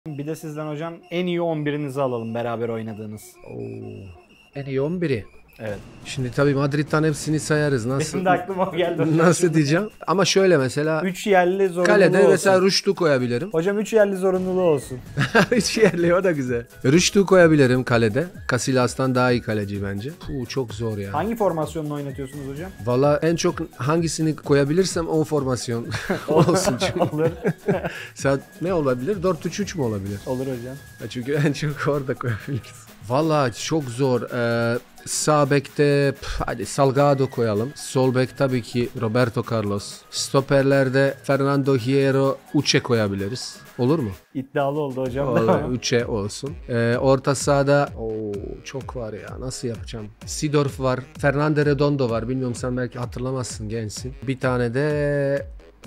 Bir de sizden hocam en iyi 11'inizi alalım beraber oynadığınız. En iyi 11'i. Evet. Şimdi tabii Madrid'den hepsini sayarız. Nasıl? Benim de aklıma o geldi hocam. Nasıl diyeceğim? Ama şöyle mesela 3 yerli zorunluluğu kalede olsun. mesela Rüştü koyabilirim. Hocam 3 yerli zorunluluğu olsun. 3 yerli o da güzel. Rüştü koyabilirim kalede. Casillas'tan daha iyi kaleci bence. Çok zor ya. Hangi formasyonla oynatıyorsunuz hocam? Valla en çok hangisini koyabilirsem o formasyon olsun çünkü. Olur. Sen ne olabilir? 4-3-3 mü olabilir? Olur hocam. Çünkü en çok orada koyabiliriz. Valla çok zor. Sağ bekte hadi Salgado koyalım. Sol bek tabii ki Roberto Carlos. Stoperlerde Fernando Hierro, Uche koyabiliriz. Olur mu? İddialı oldu hocam. Olur, Uche olsun. Orta sahada çok var ya. Nasıl yapacağım? Seedorf var. Fernando Redondo var. Bilmiyorum, sen belki hatırlamazsın, gençsin. Bir tane de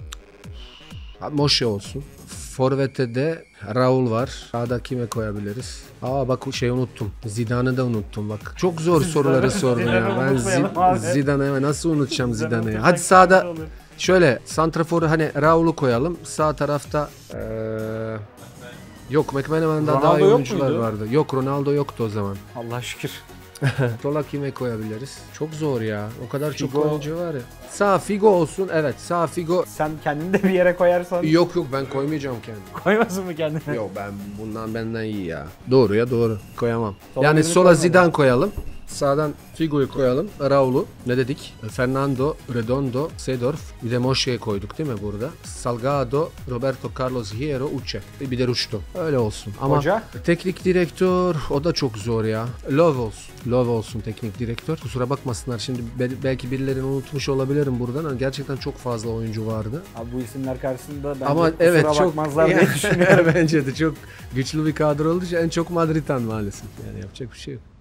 Moshe olsun. Forvet'te de Raul var. Sağda kime koyabiliriz? Bak unuttum. Zidane'ı da unuttum bak. Çok zor soruları sordun ya. Ben Zidane'ı nasıl unutacağım Zidane'ı? Hadi sağda şöyle santraforu hani Raul'u koyalım. Sağ tarafta yok, McManaman'da daha iyi oyuncular vardı. Yok, Ronaldo yoktu o zaman. Allah şükür. Sola kime koyabiliriz? Çok zor ya. O kadar Figo. çok oyuncu var ya. Sağ Figo olsun. Evet, sağ Figo. Sen kendini de bir yere koyarsan. Yok ben koymayacağım kendimi. Koymasın mı kendine? Yok, benden iyi ya. Doğru ya, doğru. Koyamam. Sola Yani birini sola koymadım. Zidane koyalım. Sağdan Figo'yu koyalım. Raul'u ne dedik? Fernando, Redondo, Seedorf. Bir de Moshe'yi koyduk değil mi burada? Salgado, Roberto Carlos, Hierro, Uche. Bir de Rüştü. Öyle olsun. Ama Hoca? teknik direktör o da çok zor ya. Love olsun. Love olsun teknik direktör. Kusura bakmasınlar, şimdi belki birilerini unutmuş olabilirim buradan. Ama gerçekten çok fazla oyuncu vardı. Abi bu isimler karşısında bence Ama kusura evet, çok bakmazlar diye düşünüyorum. bence de çok güçlü bir kadro olduğu için en çok Madrid'den maalesef. Yani yapacak bir şey yok.